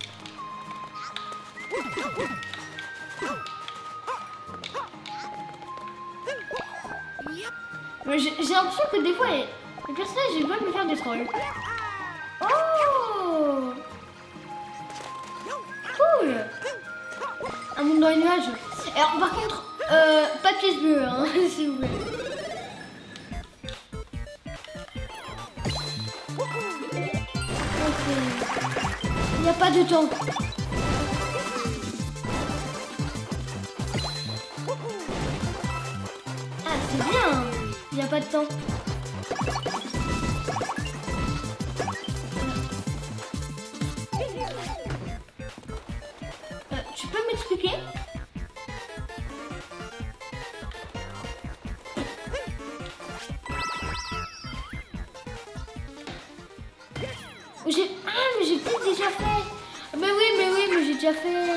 J'ai l'impression que des fois, les, les personnages ils veulent me faire des trolls. Oh! Cool! Un monde dans les nuages. Alors par contre, euh, pas de pièce bleue, hein, s'il vous plaît. Oh, c'est... Il n'y a pas de temps. Ah, c'est bien. Il n'y a pas de temps. Euh, tu peux m'expliquer? J'ai... Ah, mais j'ai peut-être déjà fait. Mais oui, mais oui, mais j'ai déjà fait.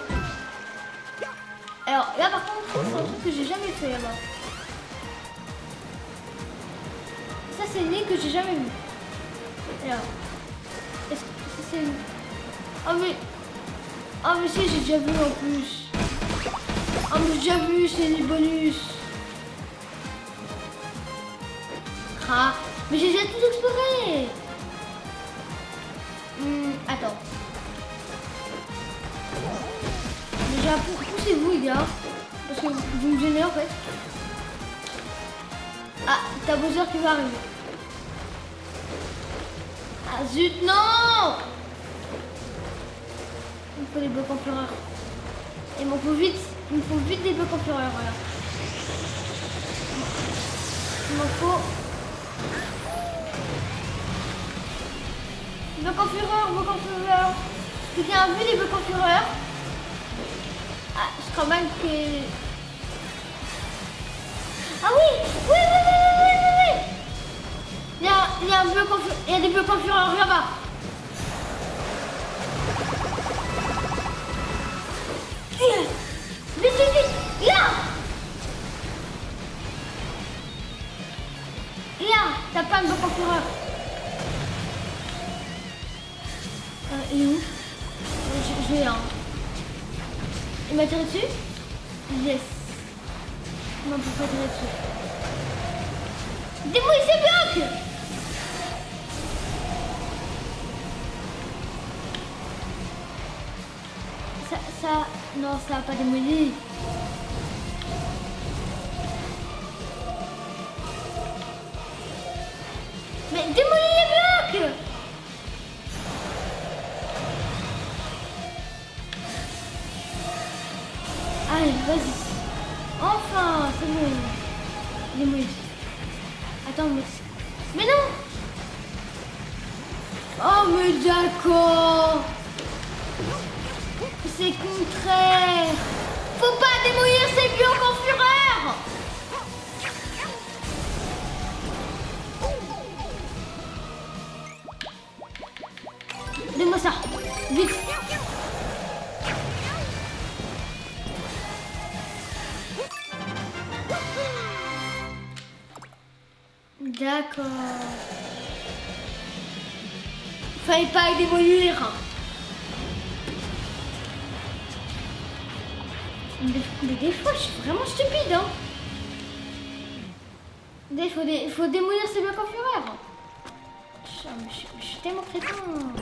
Alors, là, par contre, c'est un truc que j'ai jamais fait, là-bas. Ça, c'est une ligne que j'ai jamais vue. Alors, est-ce que c'est une... Oh, mais... Oh, mais si, j'ai déjà vu, en plus. Oh, mais j'ai déjà vu, c'est les bonus. Ah, mais j'ai déjà tout exploré. Hum, attends. Déjà, poussez-vous, les gars. Parce que vous me gênez, en fait. Ah, t'as Bowser qui va arriver. Ah, zut, non! Il me faut des blocs en fureur. Il m'en faut vite. Il me faut vite des blocs en fureur, voilà. Il m'en faut... Blocs en fureur, blocs en fureur. Quelqu'un a vu les blocs en fureur? Ah, je crois même que... Ah oui! Oui, oui, oui, oui, oui, oui, oui. Il y a, il y a un bloc en fureur. Il y a des blocs en fureur là-bas. Vite, vite, vite! Là! Là! T'as pas un bloc en fureur. Euh, il est où? Je, je l'ai un. Il m'a tiré dessus? Yes. Non, on peut pas tirer dessus. Démouille ces blocs! Ça, ça... Non, ça a pas démoli. Mais démolis les blocs! Allez, vas-y. Enfin, c'est bon. Il est mouillé. Attends, mais... Mais non! Oh, mais d'accord! C'est contraire! Faut pas démolir ces blocs en fureur! Donne-moi ça! Vite! D'accord. Fallait pas démolir. Mais, mais des fois, je suis vraiment stupide, hein. Il faut, dé, faut démolir ces blocs en fureur. Je, je, je suis tellement crétin.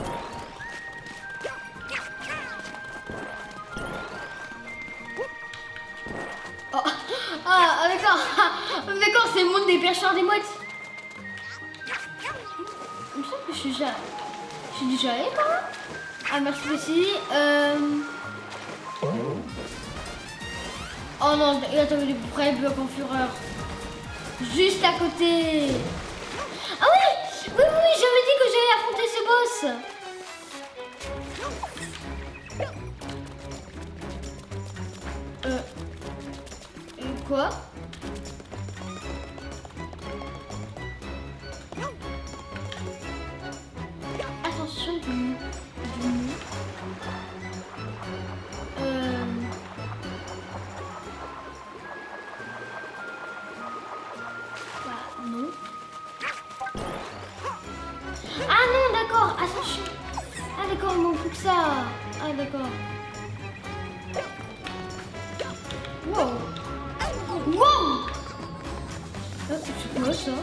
Oh, ah, d'accord. D'accord, c'est le monde des pêcheurs des mouettes. Il me semble que je suis déjà... Je suis déjà allée par là. Ah, merci aussi. Euh... Oh non, il a trouvé des vrais blocs en fureur. Juste à côté. Ah oui, oui, oui, j'avais dit que j'allais affronter ce boss. Euh... Quoi? Attention du mou. Du mou. Euh... Bah, non. Ah non, d'accord, attention. Ah d'accord, il manque plus que ça. Ah d'accord. Wow. Wow. Ah, c'est quoi ça?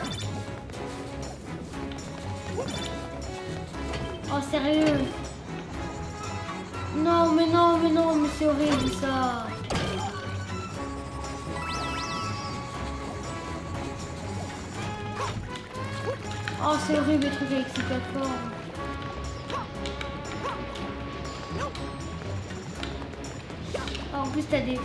Oh sérieux? Non mais non mais non mais c'est horrible ça. Oh c'est horrible les trucs avec ces plateformes. En plus, t'as des...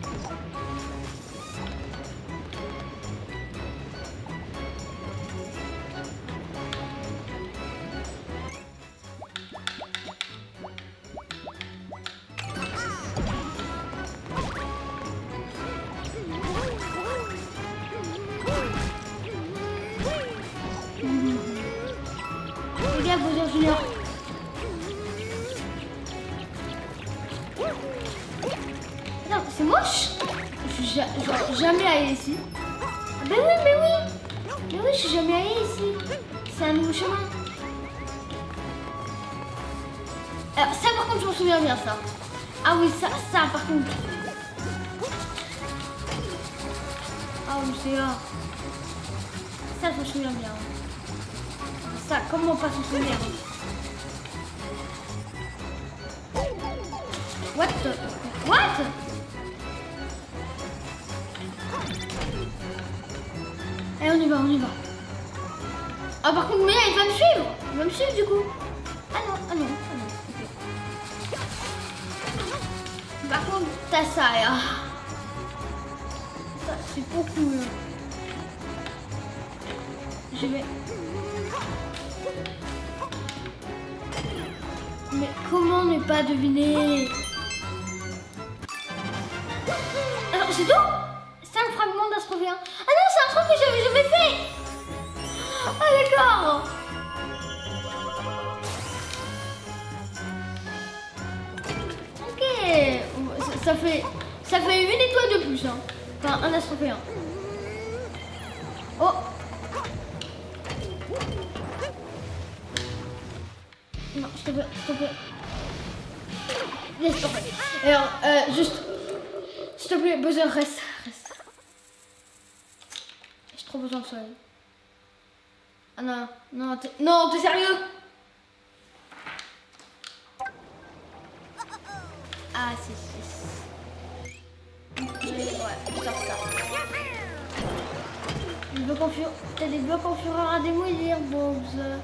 Regarde, Bowser Junior. Non, c'est moche. Je suis ja genre, jamais allé ici. Ah ben oui, mais oui. Mais oui, je suis jamais allé ici. C'est un nouveau chemin. Alors ça par contre, je me souviens bien ça. Ah oui, ça, ça par contre. Ah oui, c'est là. Ça, je me souviens bien. Ça, comment pas se souvenir? What the... What? Allez, on y va, on y va. Ah, par contre, mais là, il va me suivre. Il va me suivre, du coup. Ah non, ah non, ah non. Okay. Par contre, t'as ça, là. Ça, c'est beaucoup mieux. Je vais... Mais comment ne pas deviner? Alors, c'est tout? cinq fragments d'astrovien. Ah non, c'est un truc que j'avais jamais fait. Ah d'accord. Ok. Ça, ça fait ça fait une étoile de plus. Hein. Enfin, un astrovien. Oh. Non, s'il te plaît, s'il te plaît. Laisse tomber. Alors, euh, juste... S'il te plaît, Bowser, reste, reste. J'ai trop besoin de soleil. Ah non, non, t'es... Non, t'es sérieux? Ah, si, si. si. Ouais, genre ça. Les blocs en fureur... T'as des blocs en fureur à démolir, Bowser.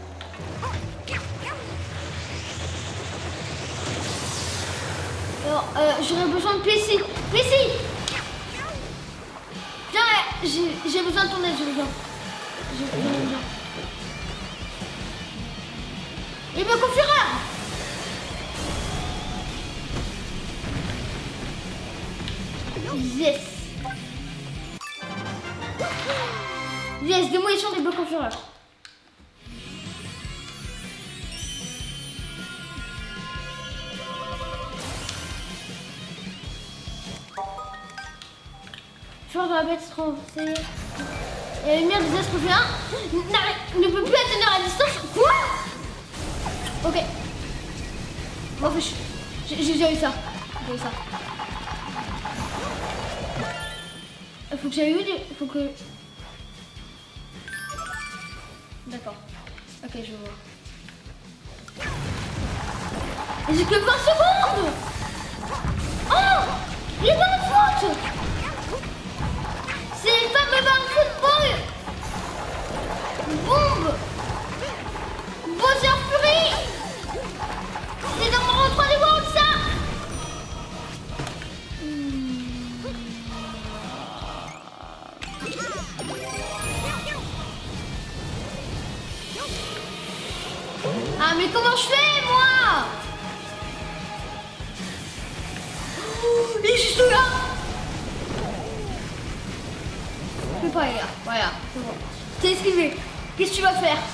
Alors, euh, j'aurais besoin de Plessis. Plessis! Viens, j'ai besoin de ton aide, j'ai besoin. J'ai besoin. Il me confiera! Yes! Yes, démolition des blocs en fureur. Joueur de la bête trop. C'est... La lumière des astrophéens ne peut plus atteindre à distance. Quoi? Ok. Bon, j'ai déjà eu ça. J'ai eu ça. Il faut que j'aille eu des... Faut que... D'accord. Ok, je vois. J'ai que vingt secondes. Oh! Il est dans la faute. C'est les fameux ballons de football. Bombe. Bowser Fury. C'est dans mon trois D World, ça. Ah mais comment je fais, moi? Oh, il est juste là. Je peux pas, les gars. Voilà, c'est bon. T'es esquivé. Qu'est-ce que tu vas faire?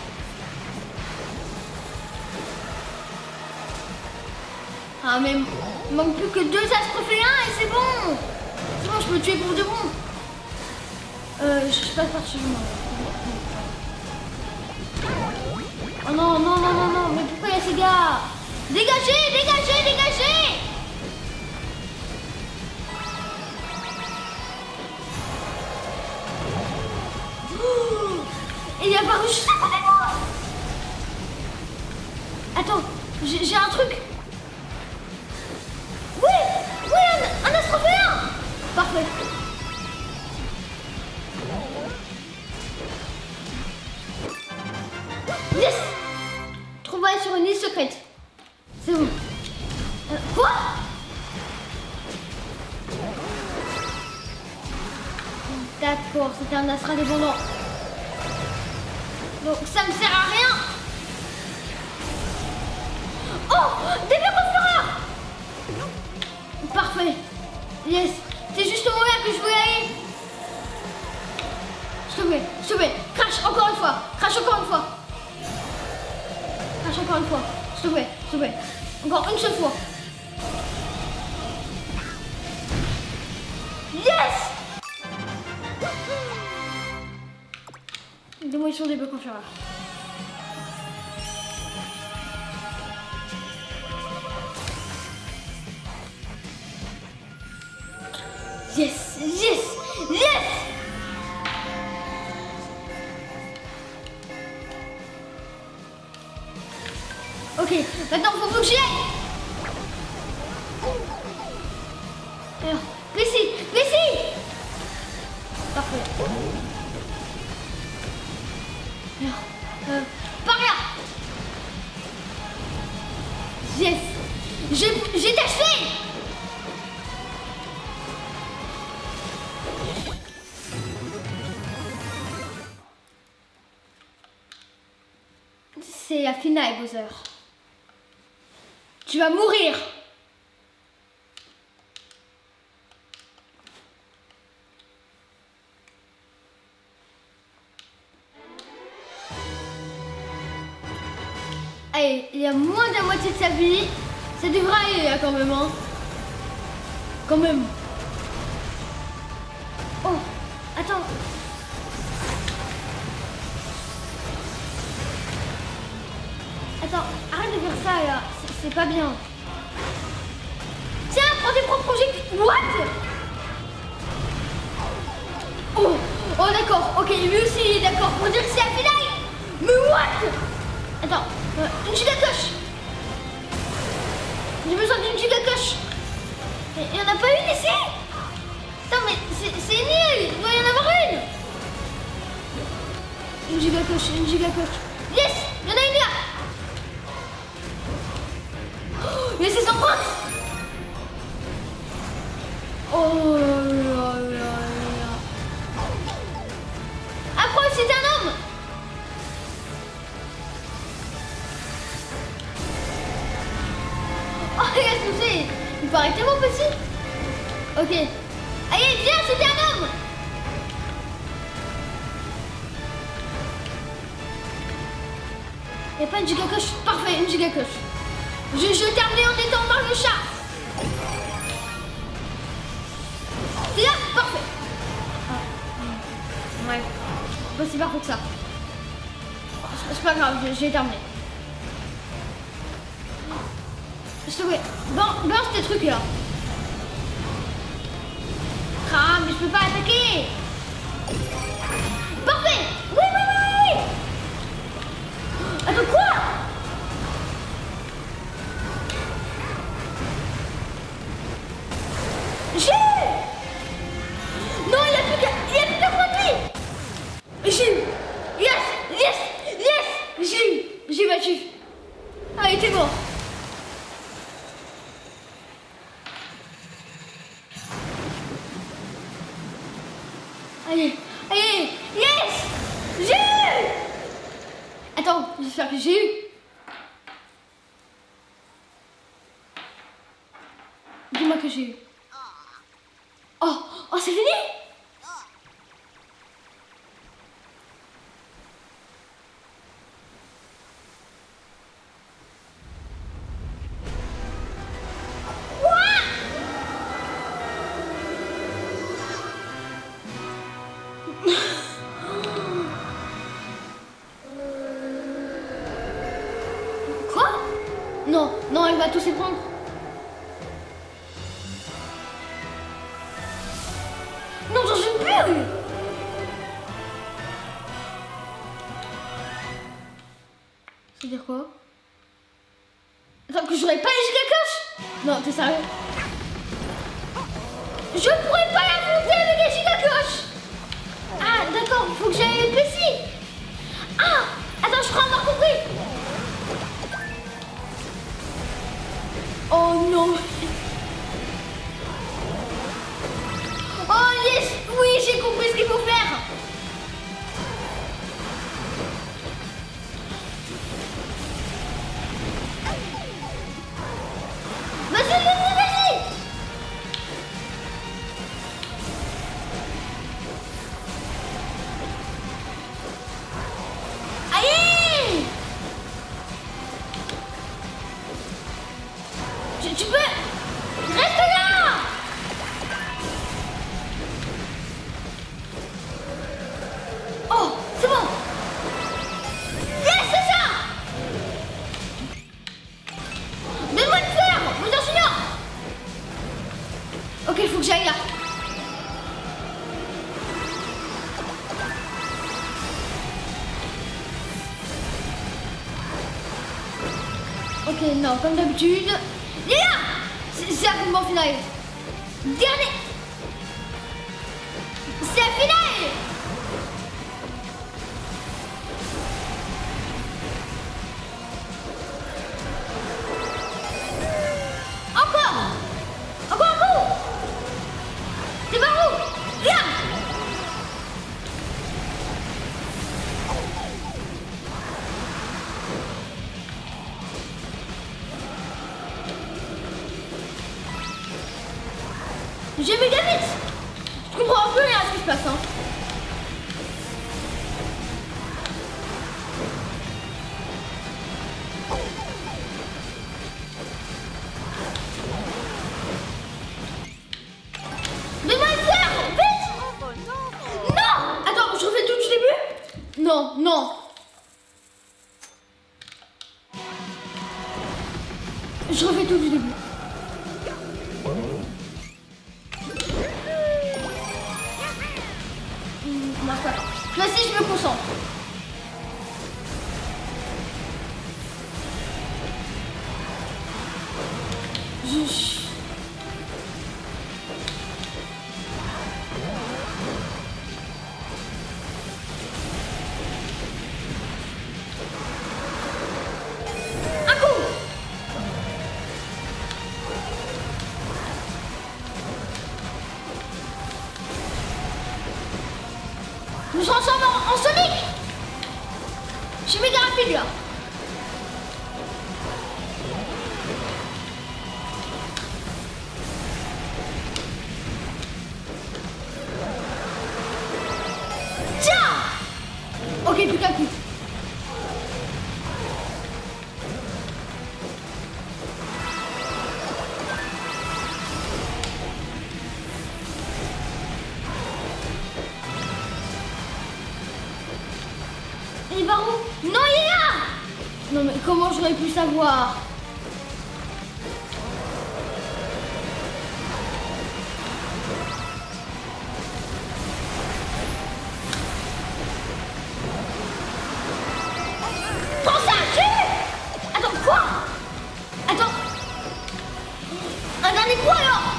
Ah mais il manque plus que deux astrophéens et c'est bon. C'est bon, je peux tuer pour de bon. Euh, je passe par chez moi. Oh non, non, non, non, non, mais pourquoi il y a ces gars? Dégagez, dégagez, dégagez. Oh, il est apparu juste à côté de moi. Attends, j'ai un truc. Oui, oui, un, un astrophéen. Parfait. Yes. Trouvaille sur une île secrète. C'est bon. Euh, quoi? D'accord, c'était un astre indépendant. Donc ça me sert à rien. Oh, des Vérofleurs. Parfait. Yes. C'est justement là que je voulais aller. S'il te plaît, s'il te plaît. Crash encore une fois. Crash encore une fois. Crash encore une fois. S'il te plaît, s'il te plaît. Encore une seule fois. Yes. Démolition des blocs inférieurs. Yes, yes, yes. Ok, maintenant faut que j'y aille. Alors, Plessis, Plessis. Parfait. Alors, euh, par là. Yes. J'ai j'ai taché. C'est la finale, Bowser. Tu vas mourir. Allez, il y a moins de la moitié de sa vie. Ça devrait aller là quand même, hein. Quand même. Oh, attends. Attends, arrête de faire ça là, c'est pas bien. Tiens, prends tes propres projectiles. What? Oh, oh d'accord, ok, lui aussi il est d'accord pour dire que c'est la finale. Mais what? Attends, euh, une gigacoche. J'ai besoin d'une gigacoche. Il n'y en a pas une ici? Attends, mais c'est nul, il doit y en avoir une. Une gigacoche, une gigacoche. Yes, il y en a une là. Mais c'est sans France. Oh là là là. Approche, c'est un homme. Oh, regarde ce que c'est. Il paraît tellement petit. Ok. Allez, viens, c'était un homme. Il n'y a pas une gigacoche. Parfait, une gigacoche. Je, je termine en étant Mario Chat. C'est là, parfait. Ah, ouais, pas si parfait que ça. C'est pas grave, j'ai terminé. Je te plaît, balance tes trucs là. Ah, mais je peux pas attaquer. Parfait. Oui, oui, oui, oui. Attends, quoi? J'ai... Non, il a plus qu'à... Il a plus qu'à prendre. J'ai eu. Yes, yes, yes. J'ai eu. J'ai battu. Ah, il était mort. Allez, allez, yes. J'ai eu. Attends, j'espère que j'ai eu. Dis-moi que j'ai eu. Oh, oh, c'est fini? Quoi? Non, non, elle va tous les prendre. Non, j'en suis plus. Ça veut dire quoi? Attends, que j'aurais pas les gigacoches? Non, t'es sérieux? Je pourrais pas l'affronter avec les gigacoches. Ah, d'accord, faut que j'aille le P C. Ah, attends, je crois avoir compris. Oh non. Oh yes, oui, j'ai compris ce qu'il faut Ok, non, comme d'habitude. Et là, c'est la combat finale. Dernier. C'est la finale. Encore. Encore un coup. C'est par où? Regarde. J'ai méga vite. Je comprends un peu rien à ce qui se passe. Hein. Donne-moi le fer, vite. Non. Attends, je refais tout du début. Non, non. Je refais tout du début. Là, si je me concentre. Je... Un coup. Nous sommes ensemble en, en Sonic. Je suis méga rapide là. Tiens. Ok, plus qu'un coup. Il va où? Non, il est là. Non mais comment j'aurais pu savoir? Prends ça, tue. Attends, quoi? Attends. Un dernier coup alors.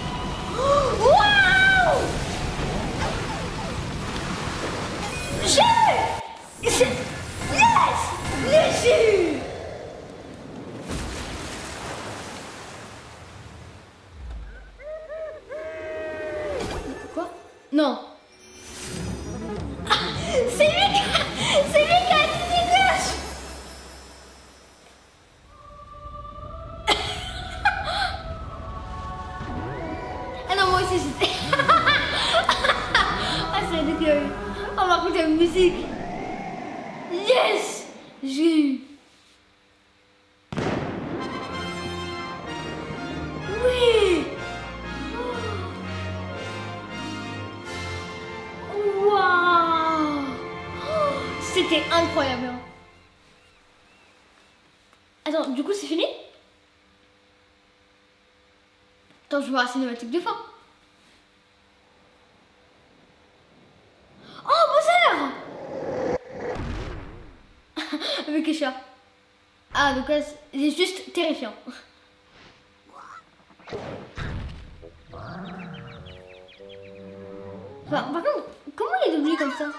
Waouh. J'ai eu. Yes. Yes, j'ai eu. Quoi? Non. Ah, c'est lui qui a... C'est lui qui a activé Clash. Ah non, moi aussi j'étais... Ah, c'est dégueu. Oh, par contre, il y a une musique. Yes. J'ai eu. Oui. Waouh. C'était incroyable. Hein. Attends, du coup c'est fini? Attends, je vais voir la cinématique de fin. Oh, Bowser. Avec les chats. Ah, donc là, c'est juste terrifiant. Enfin, par contre, comment il est devenu comme ça?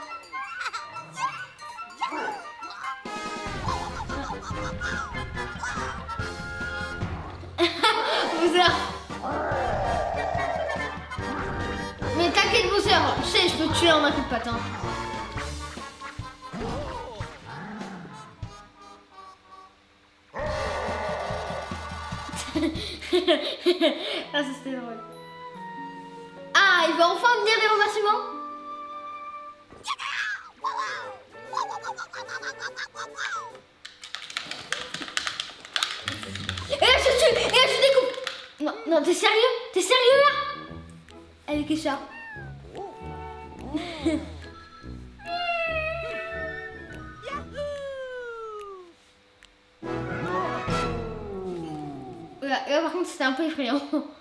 Bowser. Mais t'inquiète Bowser, je sais, je peux te tuer en un coup de patin. Ah, ça c'était drôle. Ah, il va enfin me dire des remerciements. Et là je tue, et là je découpe. Non, non, t'es sérieux? T'es sérieux là? Allez, Kesha. Là, là par contre c'était un peu effrayant.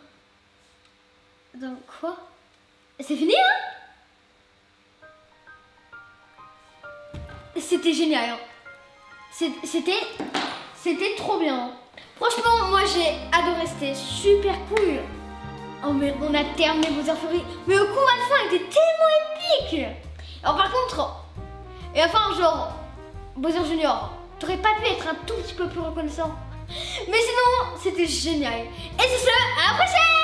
Donc quoi? C'est fini hein? C'était génial hein. C'était... C'était trop bien. Franchement, moi j'ai adoré, c'était super cool. Oh mais on a terminé Bowser Fury. Mais le combat de fin était tellement épique. Alors par contre, et enfin genre, Bowser Junior, t'aurais pas pu être un tout petit peu plus reconnaissant. Mais sinon, c'était génial. Et c'est ça, à la prochaine.